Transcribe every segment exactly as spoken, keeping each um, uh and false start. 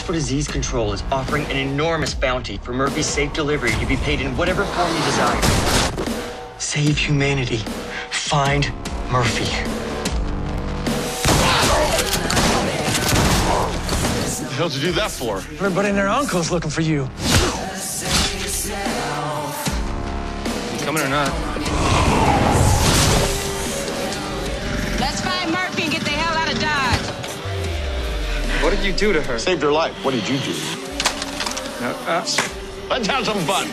for Disease Control is offering an enormous bounty for Murphy's safe delivery to be paid in whatever form you desire. Save humanity. Find Murphy. What the hell did you do that for? Everybody and their uncle's looking for you. Coming or not? Let's find Murphy and get the hell out of Dodge. What did you do to her? Saved her life. What did you do? Uh, uh. Let's have some fun.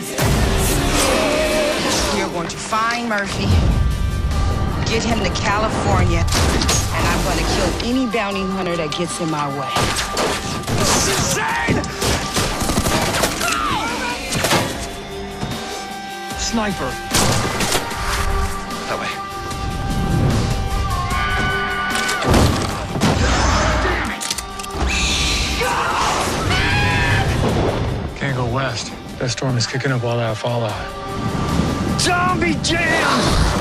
You're going to find Murphy, get him to California, and I'm going to kill any bounty hunter that gets in my way. This is insane! Sniper. That way. Can't go west. That storm is kicking up all that fallout. Zombie jam!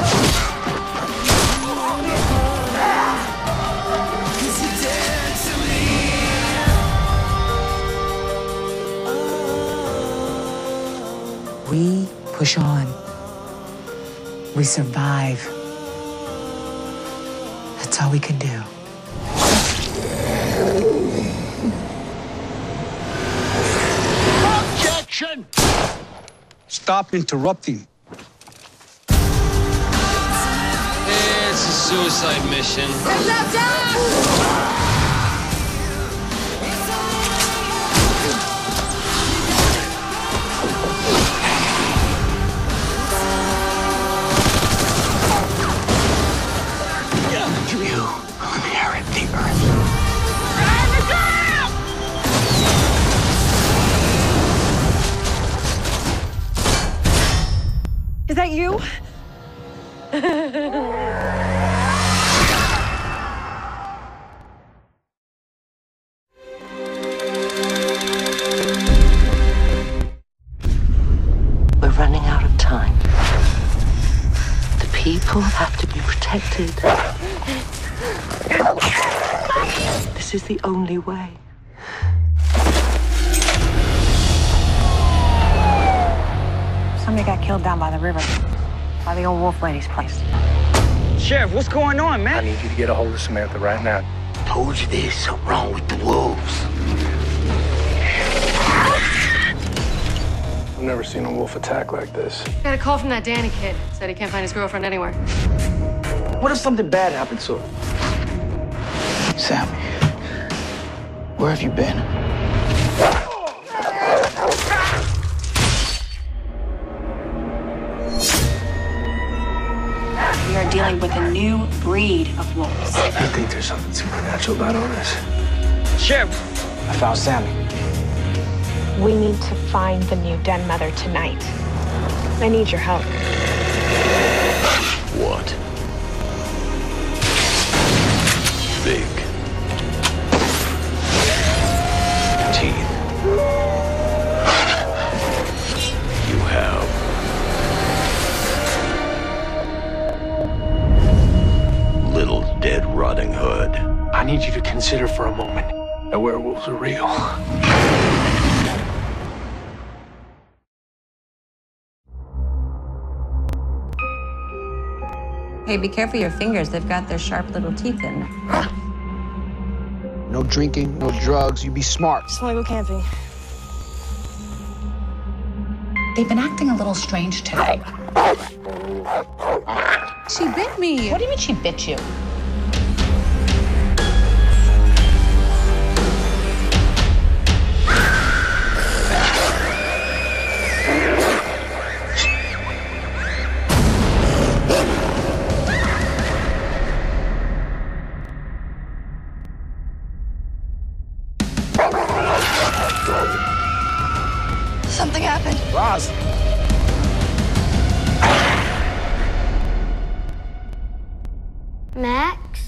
We push on. We survive. That's all we can do. Objection! Stop interrupting. It's a suicide mission. You will inherit the earth. Is that you? We're running out of time. The people have to be protected. This is the only way. Somebody got killed down by the river, by the old wolf lady's place. Sheriff, what's going on, man? I need you to get a hold of Samantha right now. Told you there's something wrong with the wolves. I've never seen a wolf attack like this. Got a call from that Danny kid. Said he can't find his girlfriend anywhere. What if something bad happened to her? Sammy, where have you been? We are dealing with a new breed of wolves. I think there's something supernatural about all this. Sheriff! I found Sammy. We need to find the new den mother tonight. I need your help. What? Big teeth. You have little dead Riding Hood. I need you to consider for a moment that werewolves are real. Hey, be careful your fingers. They've got their sharp little teeth in. No drinking, no drugs. You be smart. Just want to go camping. They've been acting a little strange today. She bit me. What do you mean she bit you? Something happened. Roz. Max?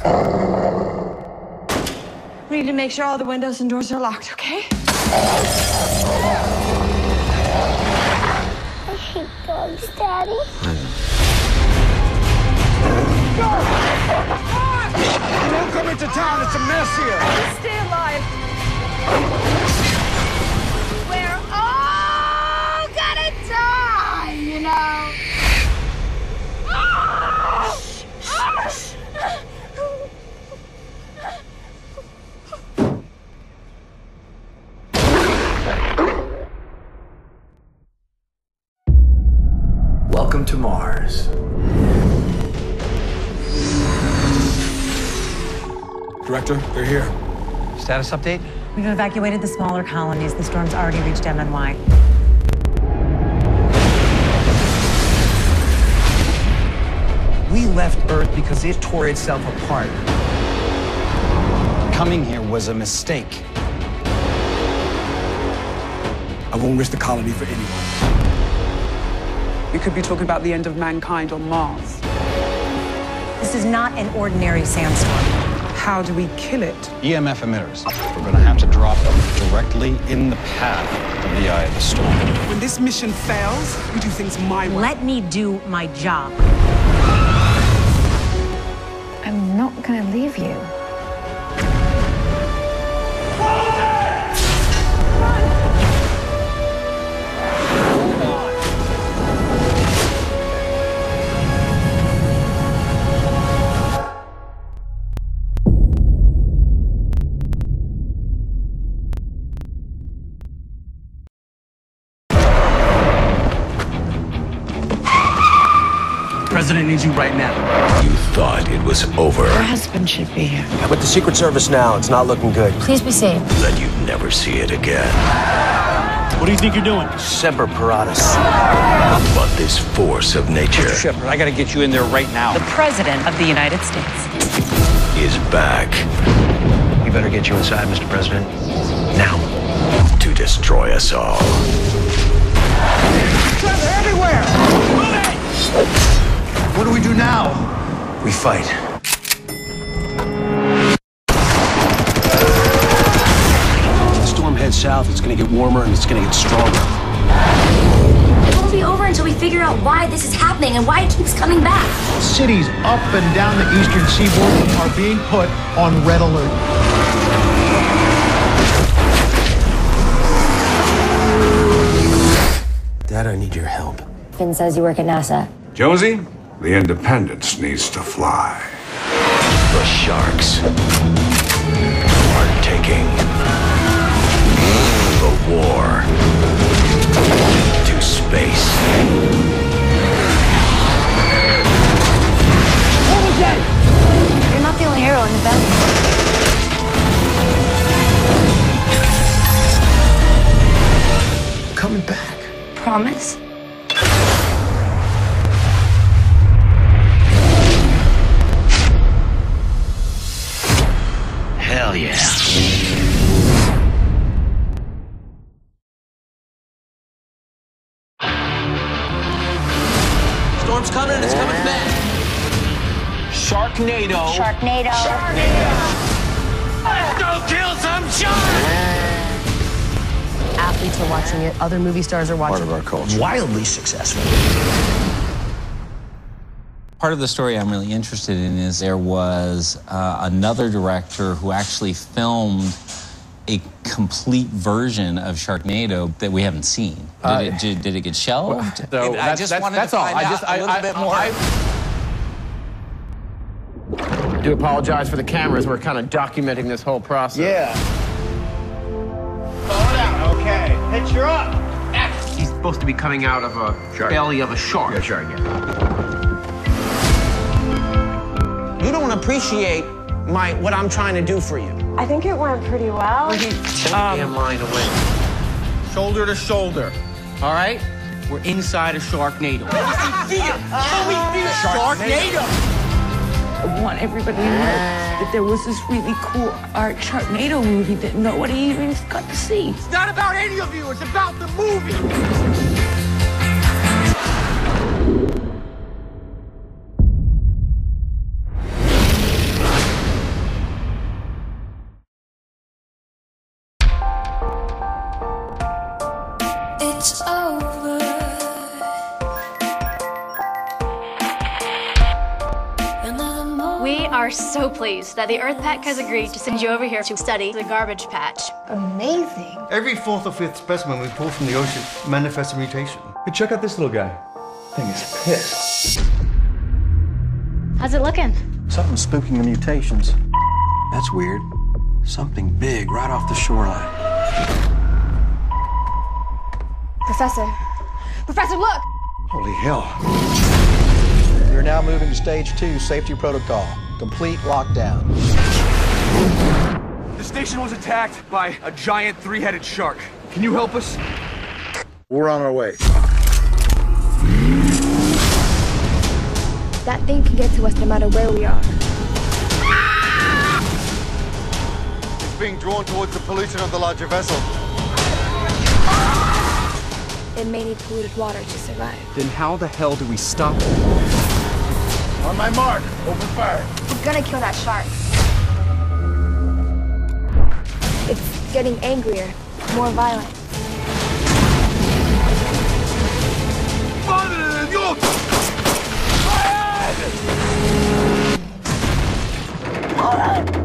We need to make sure all the windows and doors are locked, okay? I hate dogs, Daddy. Don't come into town. It's a mess here. Stay alive. Welcome to Mars. Director, they're here. Status update? We've evacuated the smaller colonies. The storm's already reached M N Y. We left Earth because it tore itself apart. Coming here was a mistake. I won't risk the colony for anyone. We could be talking about the end of mankind on Mars. This is not an ordinary sandstorm. How do we kill it? E M F emitters. We're going to have to drop them directly in the path of the eye of the storm. When this mission fails, we do things my way. Let me do my job. I'm not gonna leave you. The President needs you right now. You thought it was over. Your husband should be here. I'm with the Secret Service now. It's not looking good. Please be safe. Then you'd never see it again. What do you think you're doing? Semper Paratus. But this force of nature Mister Shepard, I gotta get you in there right now. The President of the United States is back. We better get you inside, Mister President. Now. To destroy us all. They're everywhere! What do we do now? We fight. The storm heads south. It's going to get warmer and it's going to get stronger. It won't be over until we figure out why this is happening and why it keeps coming back. Cities up and down the eastern seaboard are being put on red alert. Dad, I need your help. Finn says you work at NASA. Josie, the Independence needs to fly. The sharks are taking the war to space. What was that? You're not the only hero in the battle. Coming back. Promise? Hell yeah. Storm's coming and it's coming fast. Sharknado. Sharknado. Sharknado. Let's go kill some sharks! Athletes are watching it. Other movie stars are watching it. Part of our culture. Wildly successful. Part of the story I'm really interested in is there was uh, another director who actually filmed a complete version of Sharknado that we haven't seen. Did, Uh, it, did, did it get shelved? So I that's, just that's, wanted that's to all. find I out just a I, little I, bit more. I, I do apologize for the cameras. We're kind of documenting this whole process. Yeah. Slow down, okay. Picture up. He's supposed to be coming out of a shark. belly of a shark. Yeah, shark, yeah. You don't appreciate my what I'm trying to do for you. I think it went pretty well. Um, damn line away. Shoulder to shoulder. All right? We're inside a Sharknado. Sharknado! I want everybody to know that there was this really cool art Sharknado movie that nobody even got to see. It's not about any of you. It's about the movie. It's over. We are so pleased that the Earth Pack has agreed to send you over here to study the garbage patch. Amazing. Every fourth or fifth specimen we pull from the ocean manifests a mutation. Hey, check out this little guy. Thing is pissed. How's it looking? Something's spooking the mutations. That's weird. Something big right off the shoreline. Professor. Professor, look! Holy hell. You're now moving to stage two, safety protocol. Complete lockdown. The station was attacked by a giant three-headed shark. Can you help us? We're on our way. That thing can get to us no matter where we are. It's being drawn towards the pollution of the larger vessel. It may need polluted water to survive. Then how the hell do we stop it? On my mark, open fire. We're gonna kill that shark. It's getting angrier, more violent. Madre de Dios! Fire!